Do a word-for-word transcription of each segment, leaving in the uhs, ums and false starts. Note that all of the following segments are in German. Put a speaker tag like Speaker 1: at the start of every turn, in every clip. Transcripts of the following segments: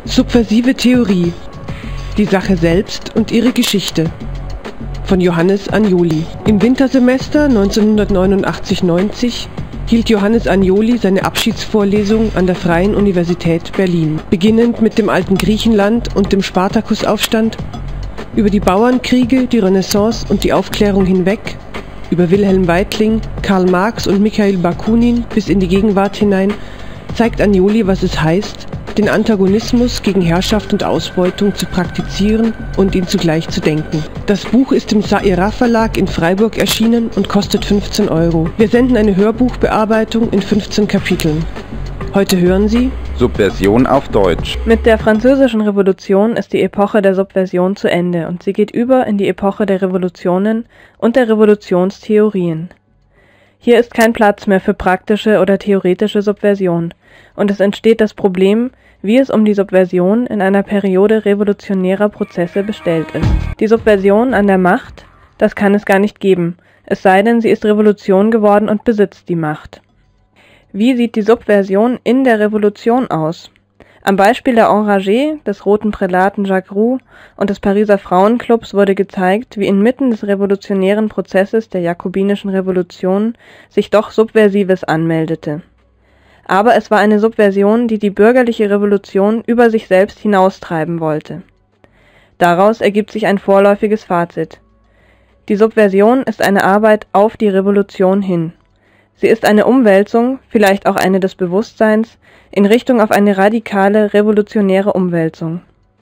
Speaker 1: Subversive Theorie. Die Sache selbst und ihre Geschichte. Von Johannes Agnoli. Im Wintersemester neunzehnhundertneunundachtzig neunzig hielt Johannes Agnoli seine Abschiedsvorlesung an der Freien Universität Berlin. Beginnend mit dem alten Griechenland und dem Spartakusaufstand, über die Bauernkriege, die Renaissance und die Aufklärung hinweg, über Wilhelm Weitling, Karl Marx und Mikhail Bakunin bis in die Gegenwart hinein, zeigt Agnoli, was es heißt, den Antagonismus gegen Herrschaft und Ausbeutung zu praktizieren und ihn zugleich zu denken. Das Buch ist im Saira Verlag in Freiburg erschienen und kostet fünfzehn Euro. Wir senden eine Hörbuchbearbeitung in fünfzehn Kapiteln. Heute hören Sie
Speaker 2: Subversion auf Deutsch.
Speaker 3: Mit der Französischen Revolution ist die Epoche der Subversion zu Ende und sie geht über in die Epoche der Revolutionen und der Revolutionstheorien. Hier ist kein Platz mehr für praktische oder theoretische Subversion und es entsteht das Problem, wie es um die Subversion in einer Periode revolutionärer Prozesse bestellt ist. Die Subversion an der Macht, das kann es gar nicht geben, es sei denn, sie ist Revolution geworden und besitzt die Macht. Wie sieht die Subversion in der Revolution aus? Am Beispiel der Enragés, des Roten Prälaten Jacques Roux und des Pariser Frauenclubs wurde gezeigt, wie inmitten des revolutionären Prozesses der jakobinischen Revolution sich doch Subversives anmeldete. Aber es war eine Subversion, die die bürgerliche Revolution über sich selbst hinaustreiben wollte. Daraus ergibt sich ein vorläufiges Fazit. Die Subversion ist eine Arbeit auf die Revolution hin. Sie ist eine Umwälzung, vielleicht auch eine des Bewusstseins, in Richtung auf eine radikale, revolutionäre Umwälzung.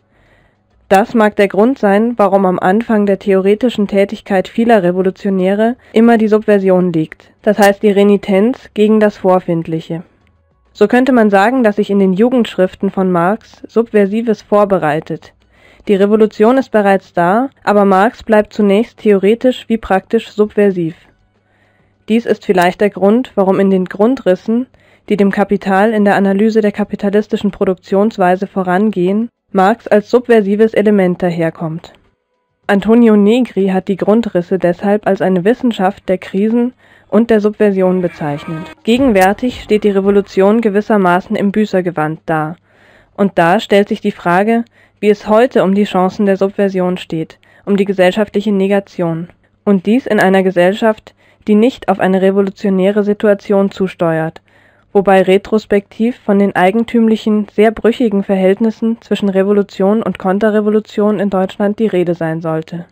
Speaker 3: Das mag der Grund sein, warum am Anfang der theoretischen Tätigkeit vieler Revolutionäre immer die Subversion liegt, das heißt die Renitenz gegen das Vorfindliche. So könnte man sagen, dass sich in den Jugendschriften von Marx Subversives vorbereitet. Die Revolution ist bereits da, aber Marx bleibt zunächst theoretisch wie praktisch subversiv. Dies ist vielleicht der Grund, warum in den Grundrissen, die dem Kapital in der Analyse der kapitalistischen Produktionsweise vorangehen, Marx als subversives Element daherkommt. Antonio Negri hat die Grundrisse deshalb als eine Wissenschaft der Krisen und der Subversion bezeichnet. Gegenwärtig steht die Revolution gewissermaßen im Büßergewand da. Und da stellt sich die Frage, wie es heute um die Chancen der Subversion steht, um die gesellschaftliche Negation. Und dies in einer Gesellschaft, die nicht auf eine revolutionäre Situation zusteuert, wobei retrospektiv von den eigentümlichen, sehr brüchigen Verhältnissen zwischen Revolution und Konterrevolution in Deutschland die Rede sein sollte.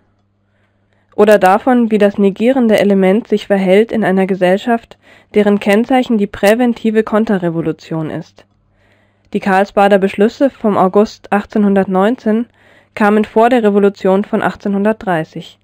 Speaker 3: Oder davon, wie das negierende Element sich verhält in einer Gesellschaft, deren Kennzeichen die präventive Konterrevolution ist. Die Karlsbader Beschlüsse vom August achtzehnhundertneunzehn kamen vor der Revolution von achtzehnhundertdreißig.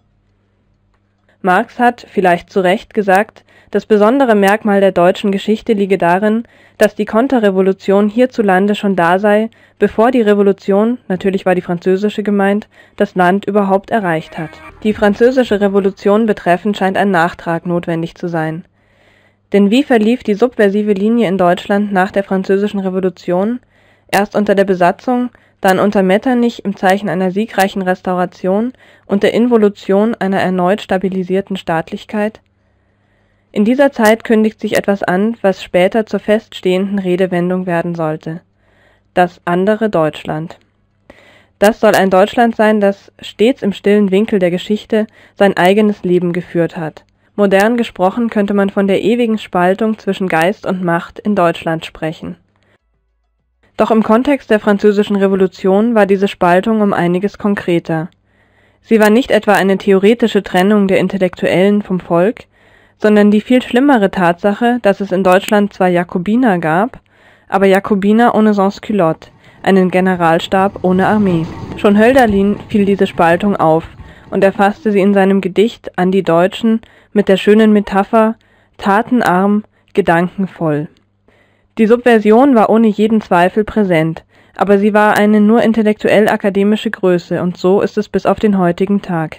Speaker 3: Marx hat, vielleicht zu Recht, gesagt, das besondere Merkmal der deutschen Geschichte liege darin, dass die Konterrevolution hierzulande schon da sei, bevor die Revolution, natürlich war die französische gemeint, das Land überhaupt erreicht hat. Die französische Revolution betreffend scheint ein Nachtrag notwendig zu sein. Denn wie verlief die subversive Linie in Deutschland nach der französischen Revolution, erst unter der Besatzung, dann unter Metternich im Zeichen einer siegreichen Restauration und der Involution einer erneut stabilisierten Staatlichkeit? In dieser Zeit kündigt sich etwas an, was später zur feststehenden Redewendung werden sollte: das andere Deutschland. Das soll ein Deutschland sein, das stets im stillen Winkel der Geschichte sein eigenes Leben geführt hat. Modern gesprochen könnte man von der ewigen Spaltung zwischen Geist und Macht in Deutschland sprechen. Doch im Kontext der Französischen Revolution war diese Spaltung um einiges konkreter. Sie war nicht etwa eine theoretische Trennung der Intellektuellen vom Volk, sondern die viel schlimmere Tatsache, dass es in Deutschland zwar Jakobiner gab, aber Jakobiner ohne Sans-Culotte, einen Generalstab ohne Armee. Schon Hölderlin fiel diese Spaltung auf und erfasste sie in seinem Gedicht An die Deutschen mit der schönen Metapher tatenarm, gedankenvoll. Die Subversion war ohne jeden Zweifel präsent, aber sie war eine nur intellektuell-akademische Größe und so ist es bis auf den heutigen Tag.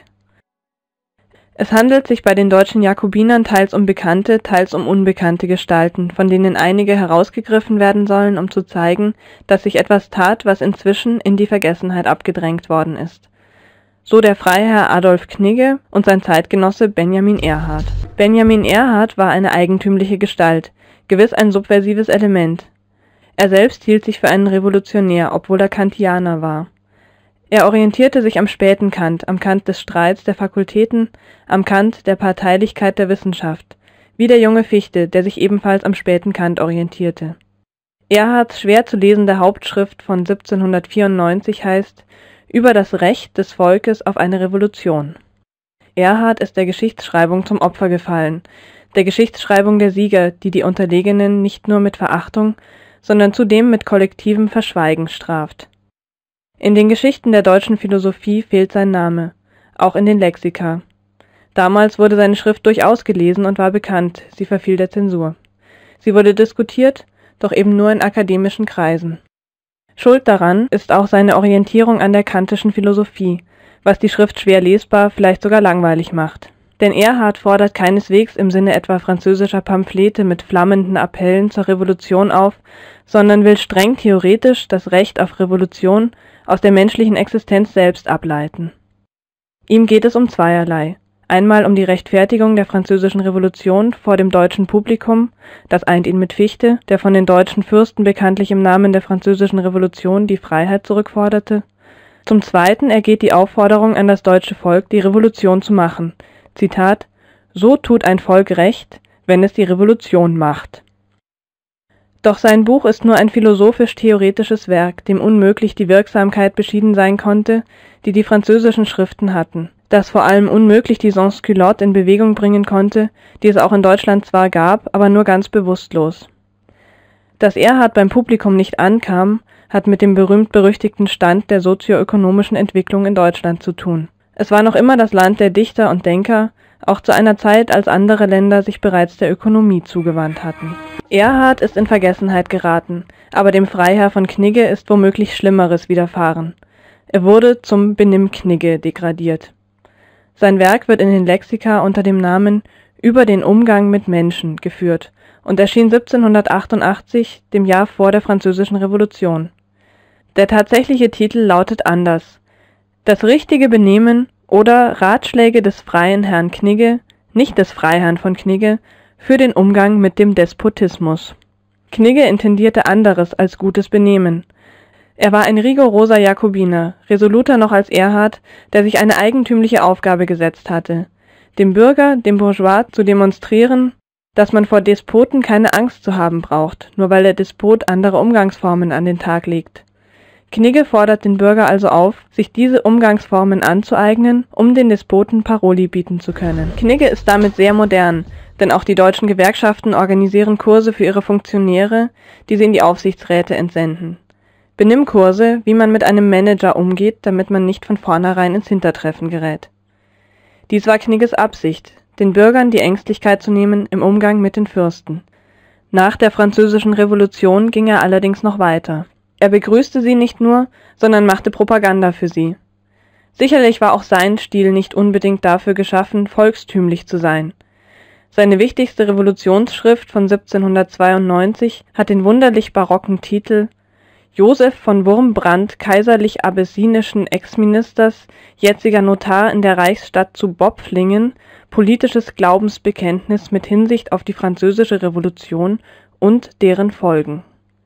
Speaker 3: Es handelt sich bei den deutschen Jakobinern teils um bekannte, teils um unbekannte Gestalten, von denen einige herausgegriffen werden sollen, um zu zeigen, dass sich etwas tat, was inzwischen in die Vergessenheit abgedrängt worden ist. So der Freiherr Adolf Knigge und sein Zeitgenosse Benjamin Ehrhardt. Benjamin Ehrhardt war eine eigentümliche Gestalt, gewiss ein subversives Element. Er selbst hielt sich für einen Revolutionär, obwohl er Kantianer war. Er orientierte sich am späten Kant, am Kant des Streits der Fakultäten, am Kant der Parteilichkeit der Wissenschaft, wie der junge Fichte, der sich ebenfalls am späten Kant orientierte. Erhards schwer zu lesende Hauptschrift von siebzehnhundertvierundneunzig heißt »Über das Recht des Volkes auf eine Revolution«. Erhard ist der Geschichtsschreibung zum Opfer gefallen, der Geschichtsschreibung der Sieger, die die Unterlegenen nicht nur mit Verachtung, sondern zudem mit kollektivem Verschweigen straft. In den Geschichten der deutschen Philosophie fehlt sein Name, auch in den Lexika. Damals wurde seine Schrift durchaus gelesen und war bekannt, sie verfiel der Zensur. Sie wurde diskutiert, doch eben nur in akademischen Kreisen. Schuld daran ist auch seine Orientierung an der kantischen Philosophie, was die Schrift schwer lesbar, vielleicht sogar langweilig macht. Denn Erhard fordert keineswegs im Sinne etwa französischer Pamphlete mit flammenden Appellen zur Revolution auf, sondern will streng theoretisch das Recht auf Revolution aus der menschlichen Existenz selbst ableiten. Ihm geht es um zweierlei. Einmal um die Rechtfertigung der französischen Revolution vor dem deutschen Publikum, das eint ihn mit Fichte, der von den deutschen Fürsten bekanntlich im Namen der französischen Revolution die Freiheit zurückforderte. Zum Zweiten ergeht die Aufforderung an das deutsche Volk, die Revolution zu machen. Zitat: »So tut ein Volk Recht, wenn es die Revolution macht.« Doch sein Buch ist nur ein philosophisch-theoretisches Werk, dem unmöglich die Wirksamkeit beschieden sein konnte, die die französischen Schriften hatten, das vor allem unmöglich die Sans-Culottes in Bewegung bringen konnte, die es auch in Deutschland zwar gab, aber nur ganz bewusstlos. Dass Erhard beim Publikum nicht ankam, hat mit dem berühmt-berüchtigten Stand der sozioökonomischen Entwicklung in Deutschland zu tun. Es war noch immer das Land der Dichter und Denker, auch zu einer Zeit, als andere Länder sich bereits der Ökonomie zugewandt hatten. Erhard ist in Vergessenheit geraten, aber dem Freiherr von Knigge ist womöglich Schlimmeres widerfahren. Er wurde zum Benimm-Knigge degradiert. Sein Werk wird in den Lexika unter dem Namen »Über den Umgang mit Menschen« geführt und erschien siebzehnhundertachtundachtzig, dem Jahr vor der Französischen Revolution. Der tatsächliche Titel lautet anders: »Das richtige Benehmen oder Ratschläge des freien Herrn Knigge, nicht des Freiherrn von Knigge, für den Umgang mit dem Despotismus.« Knigge intendierte anderes als gutes Benehmen. Er war ein rigoroser Jakobiner, resoluter noch als Erhard, der sich eine eigentümliche Aufgabe gesetzt hatte: dem Bürger, dem Bourgeois zu demonstrieren, dass man vor Despoten keine Angst zu haben braucht, nur weil der Despot andere Umgangsformen an den Tag legt. Knigge fordert den Bürger also auf, sich diese Umgangsformen anzueignen, um den Despoten Paroli bieten zu können. Knigge ist damit sehr modern, denn auch die deutschen Gewerkschaften organisieren Kurse für ihre Funktionäre, die sie in die Aufsichtsräte entsenden. Benimmkurse, wie man mit einem Manager umgeht, damit man nicht von vornherein ins Hintertreffen gerät. Dies war Knigges Absicht, den Bürgern die Ängstlichkeit zu nehmen im Umgang mit den Fürsten. Nach der Französischen Revolution ging er allerdings noch weiter. Er begrüßte sie nicht nur, sondern machte Propaganda für sie. Sicherlich war auch sein Stil nicht unbedingt dafür geschaffen, volkstümlich zu sein. Seine wichtigste Revolutionsschrift von siebzehnhundertzweiundneunzig hat den wunderlich barocken Titel »Joseph von Wurmbrand, kaiserlich-abessinischen Ex-Ministers, jetziger Notar in der Reichsstadt zu Bopflingen, politisches Glaubensbekenntnis mit Hinsicht auf die französische Revolution und deren Folgen«.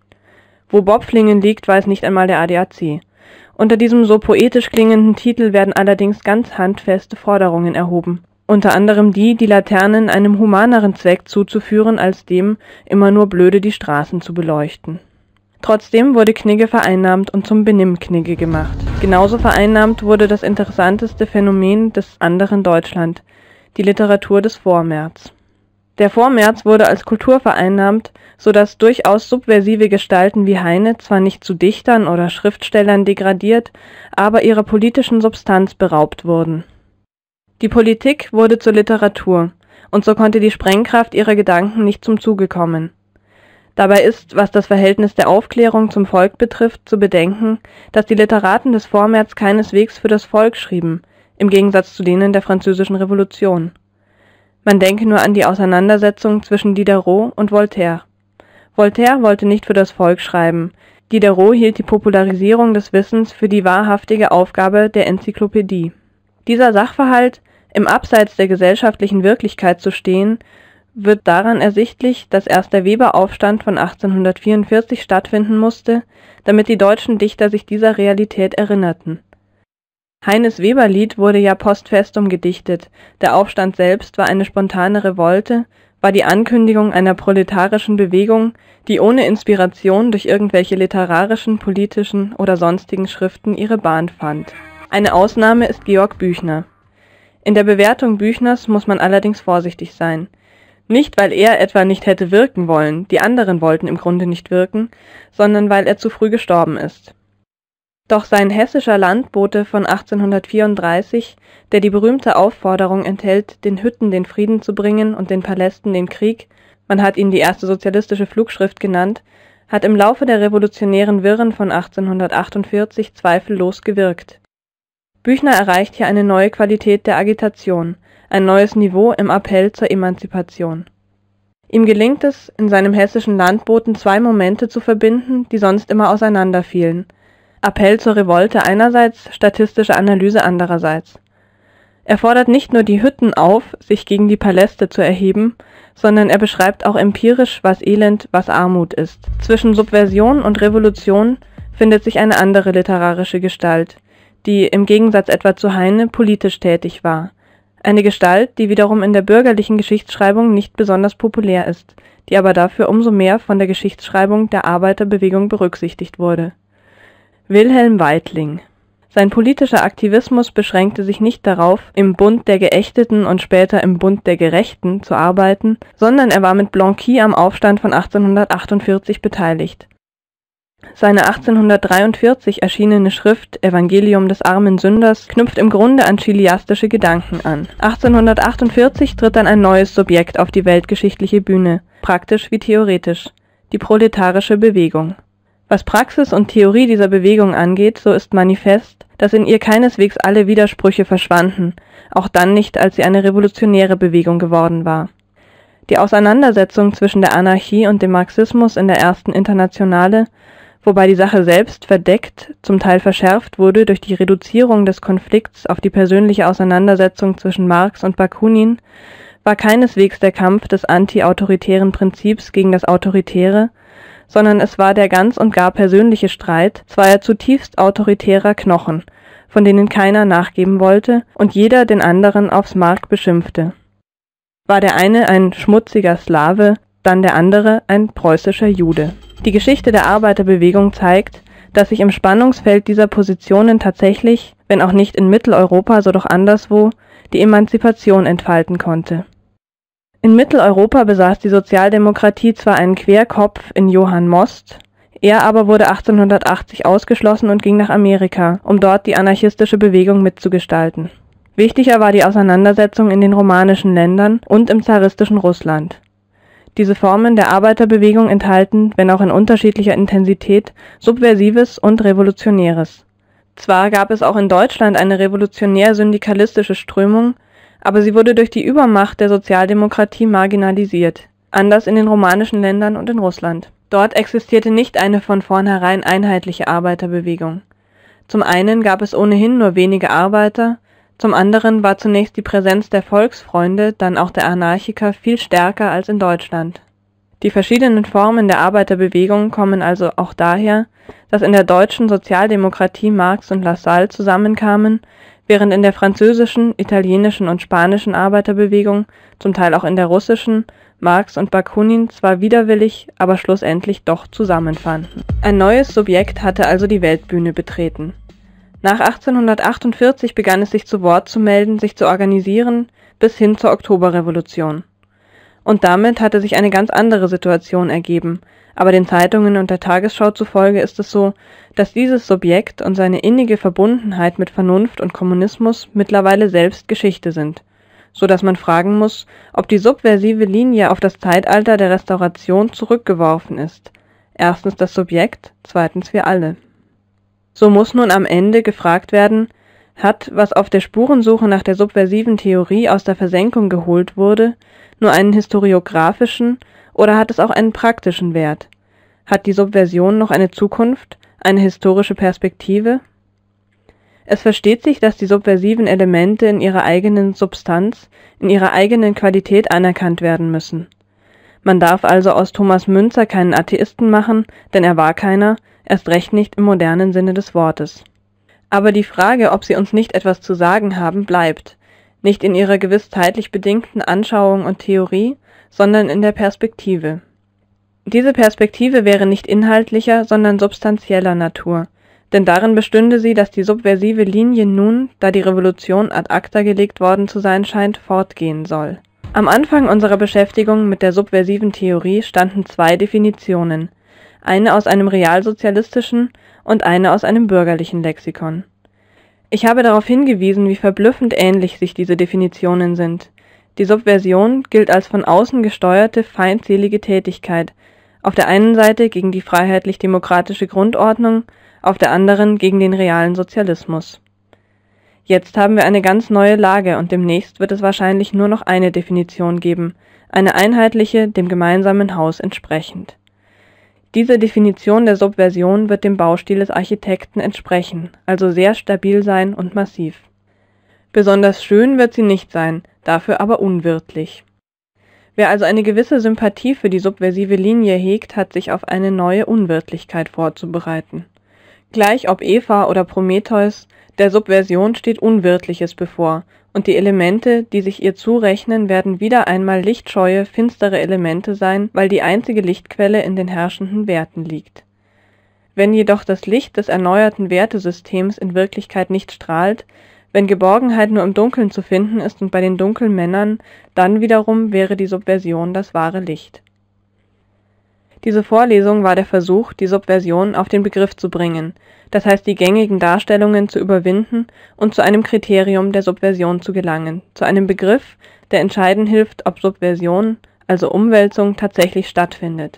Speaker 3: Wo Bopflingen liegt, weiß nicht einmal der A D A C. Unter diesem so poetisch klingenden Titel werden allerdings ganz handfeste Forderungen erhoben. Unter anderem die, die Laternen einem humaneren Zweck zuzuführen, als dem, immer nur blöde die Straßen zu beleuchten. Trotzdem wurde Knigge vereinnahmt und zum Benimm-Knigge gemacht. Genauso vereinnahmt wurde das interessanteste Phänomen des anderen Deutschland, die Literatur des Vormärz. Der Vormärz wurde als Kultur vereinnahmt, so dass durchaus subversive Gestalten wie Heine zwar nicht zu Dichtern oder Schriftstellern degradiert, aber ihrer politischen Substanz beraubt wurden. Die Politik wurde zur Literatur, und so konnte die Sprengkraft ihrer Gedanken nicht zum Zuge kommen. Dabei ist, was das Verhältnis der Aufklärung zum Volk betrifft, zu bedenken, dass die Literaten des Vormärz keineswegs für das Volk schrieben, im Gegensatz zu denen der Französischen Revolution. Man denke nur an die Auseinandersetzung zwischen Diderot und Voltaire. Voltaire wollte nicht für das Volk schreiben, Diderot hielt die Popularisierung des Wissens für die wahrhaftige Aufgabe der Enzyklopädie. Dieser Sachverhalt, im Abseits der gesellschaftlichen Wirklichkeit zu stehen, wird daran ersichtlich, dass erst der Weberaufstand von achtzehnhundertvierundvierzig stattfinden musste, damit die deutschen Dichter sich dieser Realität erinnerten. Heines Weberlied wurde ja post festum gedichtet, der Aufstand selbst war eine spontane Revolte, war die Ankündigung einer proletarischen Bewegung, die ohne Inspiration durch irgendwelche literarischen, politischen oder sonstigen Schriften ihre Bahn fand. Eine Ausnahme ist Georg Büchner. In der Bewertung Büchners muss man allerdings vorsichtig sein. Nicht, weil er etwa nicht hätte wirken wollen, die anderen wollten im Grunde nicht wirken, sondern weil er zu früh gestorben ist. Doch sein Hessischer Landbote von achtzehnhundertvierunddreißig, der die berühmte Aufforderung enthält, den Hütten den Frieden zu bringen und den Palästen den Krieg, man hat ihn die erste sozialistische Flugschrift genannt, hat im Laufe der revolutionären Wirren von achtzehnhundertachtundvierzig zweifellos gewirkt. Büchner erreicht hier eine neue Qualität der Agitation, ein neues Niveau im Appell zur Emanzipation. Ihm gelingt es, in seinem Hessischen Landboten zwei Momente zu verbinden, die sonst immer auseinanderfielen: Appell zur Revolte einerseits, statistische Analyse andererseits. Er fordert nicht nur die Hütten auf, sich gegen die Paläste zu erheben, sondern er beschreibt auch empirisch, was Elend, was Armut ist. Zwischen Subversion und Revolution findet sich eine andere literarische Gestalt, die, im Gegensatz etwa zu Heine, politisch tätig war. Eine Gestalt, die wiederum in der bürgerlichen Geschichtsschreibung nicht besonders populär ist, die aber dafür umso mehr von der Geschichtsschreibung der Arbeiterbewegung berücksichtigt wurde. Wilhelm Weitling. Sein politischer Aktivismus beschränkte sich nicht darauf, im Bund der Geächteten und später im Bund der Gerechten zu arbeiten, sondern er war mit Blanqui am Aufstand von achtzehnhundertachtundvierzig beteiligt. Seine achtzehnhundertdreiundvierzig erschienene Schrift Evangelium des armen Sünders knüpft im Grunde an chiliastische Gedanken an. achtzehnhundertachtundvierzig tritt dann ein neues Subjekt auf die weltgeschichtliche Bühne, praktisch wie theoretisch: die proletarische Bewegung. Was Praxis und Theorie dieser Bewegung angeht, so ist manifest, dass in ihr keineswegs alle Widersprüche verschwanden, auch dann nicht, als sie eine revolutionäre Bewegung geworden war. Die Auseinandersetzung zwischen der Anarchie und dem Marxismus in der ersten Internationale, wobei die Sache selbst verdeckt, zum Teil verschärft wurde durch die Reduzierung des Konflikts auf die persönliche Auseinandersetzung zwischen Marx und Bakunin, war keineswegs der Kampf des anti-autoritären Prinzips gegen das Autoritäre, sondern es war der ganz und gar persönliche Streit zweier zutiefst autoritärer Knochen, von denen keiner nachgeben wollte und jeder den anderen aufs Mark beschimpfte. War der eine ein schmutziger Slave, dann der andere ein preußischer Jude. Die Geschichte der Arbeiterbewegung zeigt, dass sich im Spannungsfeld dieser Positionen tatsächlich, wenn auch nicht in Mitteleuropa, so doch anderswo, die Emanzipation entfalten konnte. In Mitteleuropa besaß die Sozialdemokratie zwar einen Querkopf in Johann Most, er aber wurde achtzehnhundertachtzig ausgeschlossen und ging nach Amerika, um dort die anarchistische Bewegung mitzugestalten. Wichtiger war die Auseinandersetzung in den romanischen Ländern und im zaristischen Russland. Diese Formen der Arbeiterbewegung enthalten, wenn auch in unterschiedlicher Intensität, Subversives und Revolutionäres. Zwar gab es auch in Deutschland eine revolutionär-syndikalistische Strömung, aber sie wurde durch die Übermacht der Sozialdemokratie marginalisiert, anders in den romanischen Ländern und in Russland. Dort existierte nicht eine von vornherein einheitliche Arbeiterbewegung. Zum einen gab es ohnehin nur wenige Arbeiter, zum anderen war zunächst die Präsenz der Volksfreunde, dann auch der Anarchiker viel stärker als in Deutschland. Die verschiedenen Formen der Arbeiterbewegung kommen also auch daher, dass in der deutschen Sozialdemokratie Marx und Lassalle zusammenkamen, während in der französischen, italienischen und spanischen Arbeiterbewegung, zum Teil auch in der russischen, Marx und Bakunin zwar widerwillig, aber schlussendlich doch zusammenfanden. Ein neues Subjekt hatte also die Weltbühne betreten. Nach achtzehnhundertachtundvierzig begann es sich zu Wort zu melden, sich zu organisieren, bis hin zur Oktoberrevolution. Und damit hatte sich eine ganz andere Situation ergeben, aber den Zeitungen und der Tagesschau zufolge ist es so, dass dieses Subjekt und seine innige Verbundenheit mit Vernunft und Kommunismus mittlerweile selbst Geschichte sind, so dass man fragen muss, ob die subversive Linie auf das Zeitalter der Restauration zurückgeworfen ist. Erstens das Subjekt, zweitens wir alle. So muss nun am Ende gefragt werden, hat, was auf der Spurensuche nach der subversiven Theorie aus der Versenkung geholt wurde, nur einen historiografischen oder hat es auch einen praktischen Wert? Hat die Subversion noch eine Zukunft, eine historische Perspektive? Es versteht sich, dass die subversiven Elemente in ihrer eigenen Substanz, in ihrer eigenen Qualität anerkannt werden müssen. Man darf also aus Thomas Müntzer keinen Atheisten machen, denn er war keiner, erst recht nicht im modernen Sinne des Wortes. Aber die Frage, ob sie uns nicht etwas zu sagen haben, bleibt, nicht in ihrer gewiss zeitlich bedingten Anschauung und Theorie, sondern in der Perspektive. Diese Perspektive wäre nicht inhaltlicher, sondern substanzieller Natur, denn darin bestünde sie, dass die subversive Linie nun, da die Revolution ad acta gelegt worden zu sein scheint, fortgehen soll. Am Anfang unserer Beschäftigung mit der subversiven Theorie standen zwei Definitionen, eine aus einem realsozialistischen und eine aus einem bürgerlichen Lexikon. Ich habe darauf hingewiesen, wie verblüffend ähnlich sich diese Definitionen sind. Die Subversion gilt als von außen gesteuerte, feindselige Tätigkeit, auf der einen Seite gegen die freiheitlich-demokratische Grundordnung, auf der anderen gegen den realen Sozialismus. Jetzt haben wir eine ganz neue Lage und demnächst wird es wahrscheinlich nur noch eine Definition geben, eine einheitliche, dem gemeinsamen Haus entsprechend. Diese Definition der Subversion wird dem Baustil des Architekten entsprechen, also sehr stabil sein und massiv. Besonders schön wird sie nicht sein, dafür aber unwirtlich. Wer also eine gewisse Sympathie für die subversive Linie hegt, hat sich auf eine neue Unwirtlichkeit vorzubereiten. Gleich ob Eva oder Prometheus, der Subversion steht Unwirtliches bevor, und die Elemente, die sich ihr zurechnen, werden wieder einmal lichtscheue, finstere Elemente sein, weil die einzige Lichtquelle in den herrschenden Werten liegt. Wenn jedoch das Licht des erneuerten Wertesystems in Wirklichkeit nicht strahlt, wenn Geborgenheit nur im Dunkeln zu finden ist und bei den dunklen Männern, dann wiederum wäre die Subversion das wahre Licht. Diese Vorlesung war der Versuch, die Subversion auf den Begriff zu bringen, das heißt die gängigen Darstellungen zu überwinden und zu einem Kriterium der Subversion zu gelangen, zu einem Begriff, der entscheiden hilft, ob Subversion, also Umwälzung, tatsächlich stattfindet.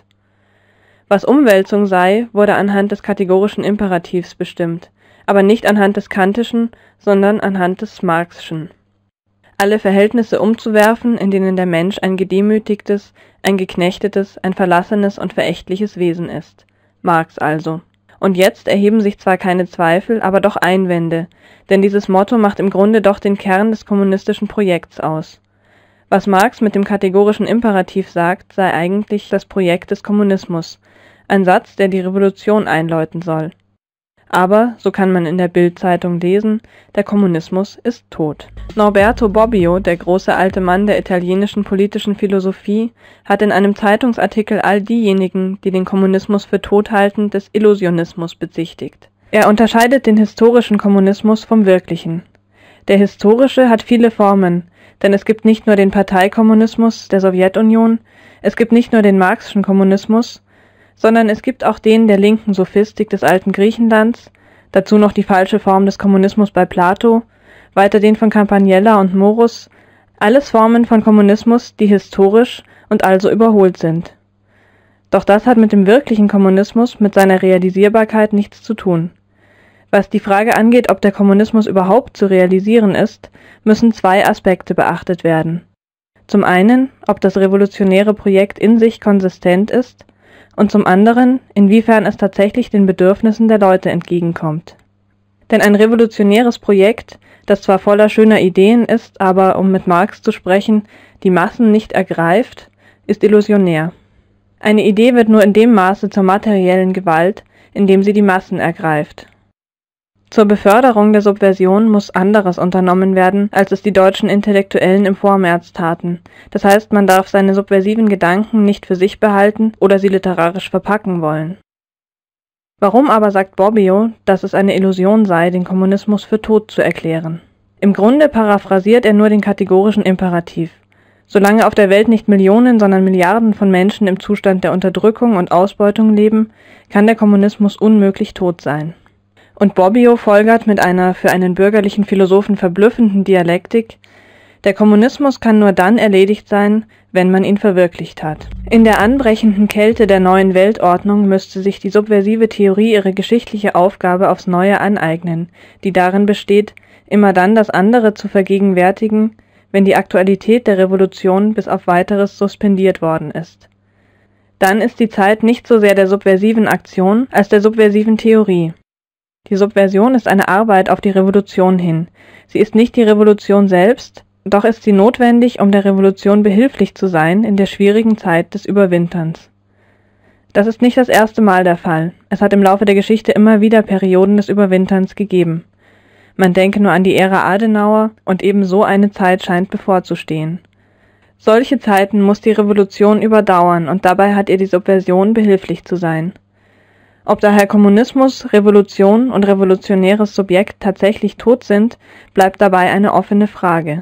Speaker 3: Was Umwälzung sei, wurde anhand des kategorischen Imperativs bestimmt, aber nicht anhand des kantischen, sondern anhand des Marxschen. Alle Verhältnisse umzuwerfen, in denen der Mensch ein gedemütigtes, ein geknechtetes, ein verlassenes und verächtliches Wesen ist. Marx also. Und jetzt erheben sich zwar keine Zweifel, aber doch Einwände, denn dieses Motto macht im Grunde doch den Kern des kommunistischen Projekts aus. Was Marx mit dem kategorischen Imperativ sagt, sei eigentlich das Projekt des Kommunismus, ein Satz, der die Revolution einläuten soll. Aber, so kann man in der Bild-Zeitung lesen, der Kommunismus ist tot. Norberto Bobbio, der große alte Mann der italienischen politischen Philosophie, hat in einem Zeitungsartikel all diejenigen, die den Kommunismus für tot halten, des Illusionismus bezichtigt. Er unterscheidet den historischen Kommunismus vom wirklichen. Der historische hat viele Formen, denn es gibt nicht nur den Parteikommunismus der Sowjetunion, es gibt nicht nur den Marxischen Kommunismus, sondern es gibt auch den der linken Sophistik des alten Griechenlands, dazu noch die falsche Form des Kommunismus bei Plato, weiter den von Campanella und Morus, alles Formen von Kommunismus, die historisch und also überholt sind. Doch das hat mit dem wirklichen Kommunismus, mit seiner Realisierbarkeit nichts zu tun. Was die Frage angeht, ob der Kommunismus überhaupt zu realisieren ist, müssen zwei Aspekte beachtet werden. Zum einen, ob das revolutionäre Projekt in sich konsistent ist, und zum anderen, inwiefern es tatsächlich den Bedürfnissen der Leute entgegenkommt. Denn ein revolutionäres Projekt, das zwar voller schöner Ideen ist, aber, um mit Marx zu sprechen, die Massen nicht ergreift, ist illusionär. Eine Idee wird nur in dem Maße zur materiellen Gewalt, in dem sie die Massen ergreift. Zur Beförderung der Subversion muss anderes unternommen werden, als es die deutschen Intellektuellen im Vormärz taten. Das heißt, man darf seine subversiven Gedanken nicht für sich behalten oder sie literarisch verpacken wollen. Warum aber sagt Bobbio, dass es eine Illusion sei, den Kommunismus für tot zu erklären? Im Grunde paraphrasiert er nur den kategorischen Imperativ. Solange auf der Welt nicht Millionen, sondern Milliarden von Menschen im Zustand der Unterdrückung und Ausbeutung leben, kann der Kommunismus unmöglich tot sein. Und Bobbio folgert mit einer für einen bürgerlichen Philosophen verblüffenden Dialektik: Der Kommunismus kann nur dann erledigt sein, wenn man ihn verwirklicht hat. In der anbrechenden Kälte der neuen Weltordnung müsste sich die subversive Theorie ihre geschichtliche Aufgabe aufs Neue aneignen, die darin besteht, immer dann das andere zu vergegenwärtigen, wenn die Aktualität der Revolution bis auf Weiteres suspendiert worden ist. Dann ist die Zeit nicht so sehr der subversiven Aktion als der subversiven Theorie. Die Subversion ist eine Arbeit auf die Revolution hin. Sie ist nicht die Revolution selbst, doch ist sie notwendig, um der Revolution behilflich zu sein in der schwierigen Zeit des Überwinterns. Das ist nicht das erste Mal der Fall. Es hat im Laufe der Geschichte immer wieder Perioden des Überwinterns gegeben. Man denke nur an die Ära Adenauer, und ebenso eine Zeit scheint bevorzustehen. Solche Zeiten muss die Revolution überdauern, und dabei hat ihr die Subversion behilflich zu sein. Ob daher Kommunismus, Revolution und revolutionäres Subjekt tatsächlich tot sind, bleibt dabei eine offene Frage.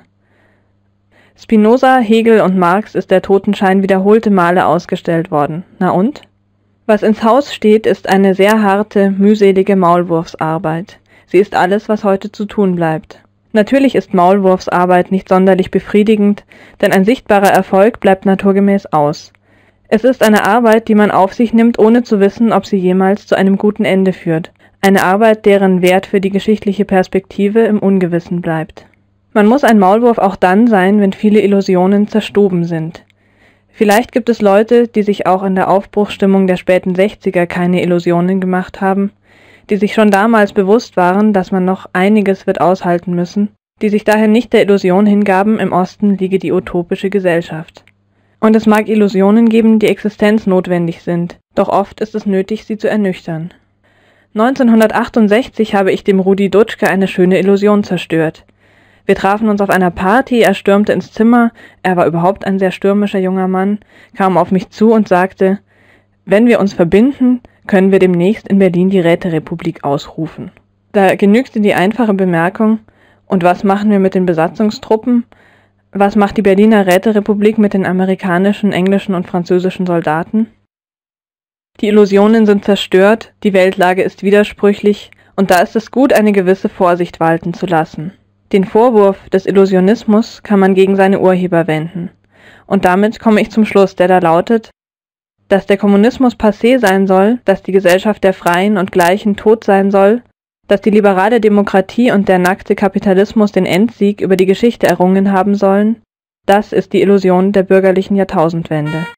Speaker 3: Spinoza, Hegel und Marx ist der Totenschein wiederholte Male ausgestellt worden. Na und? Was ins Haus steht, ist eine sehr harte, mühselige Maulwurfsarbeit. Sie ist alles, was heute zu tun bleibt. Natürlich ist Maulwurfsarbeit nicht sonderlich befriedigend, denn ein sichtbarer Erfolg bleibt naturgemäß aus. Es ist eine Arbeit, die man auf sich nimmt, ohne zu wissen, ob sie jemals zu einem guten Ende führt. Eine Arbeit, deren Wert für die geschichtliche Perspektive im Ungewissen bleibt. Man muss ein Maulwurf auch dann sein, wenn viele Illusionen zerstoben sind. Vielleicht gibt es Leute, die sich auch in der Aufbruchsstimmung der späten Sechziger keine Illusionen gemacht haben, die sich schon damals bewusst waren, dass man noch einiges wird aushalten müssen, die sich daher nicht der Illusion hingaben, im Osten liege die utopische Gesellschaft. Und es mag Illusionen geben, die existenznotwendig sind, doch oft ist es nötig, sie zu ernüchtern. neunzehnhundertachtundsechzig habe ich dem Rudi Dutschke eine schöne Illusion zerstört. Wir trafen uns auf einer Party, er stürmte ins Zimmer, er war überhaupt ein sehr stürmischer junger Mann, kam auf mich zu und sagte, wenn wir uns verbinden, können wir demnächst in Berlin die Räterepublik ausrufen. Da genügte die einfache Bemerkung, und was machen wir mit den Besatzungstruppen? Was macht die Berliner Räterepublik mit den amerikanischen, englischen und französischen Soldaten? Die Illusionen sind zerstört, die Weltlage ist widersprüchlich, und da ist es gut, eine gewisse Vorsicht walten zu lassen. Den Vorwurf des Illusionismus kann man gegen seine Urheber wenden. Und damit komme ich zum Schluss, der da lautet, dass der Kommunismus passé sein soll, dass die Gesellschaft der Freien und Gleichen tot sein soll, dass die liberale Demokratie und der nackte Kapitalismus den Endsieg über die Geschichte errungen haben sollen, das ist die Illusion der bürgerlichen Jahrtausendwende.